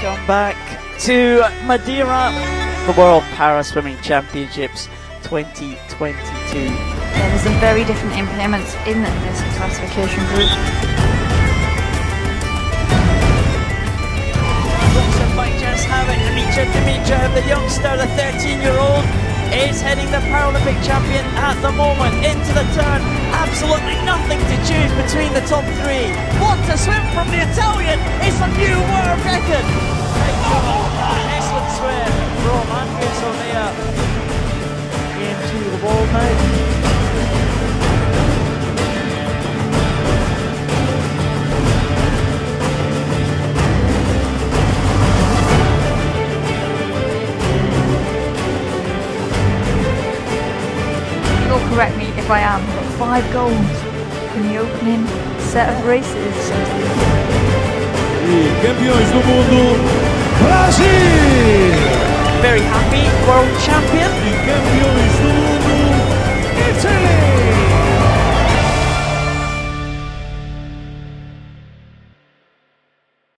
Welcome back to Madeira, the World Para Swimming Championships 2022. There's some very different implements in this classification group. Looks like just have it, Dimitra, the youngster, the 13-year-old, is heading the Paralympic champion at the moment into the turn. Absolutely nothing to choose between the top three. What a swim from the Italian! It's a new world record! Excellent swim from Andrea Solea into the wall now. Correct me if I am, but 5 goals in the opening set of races. E campeões do mundo, Brasil! Very happy world champion.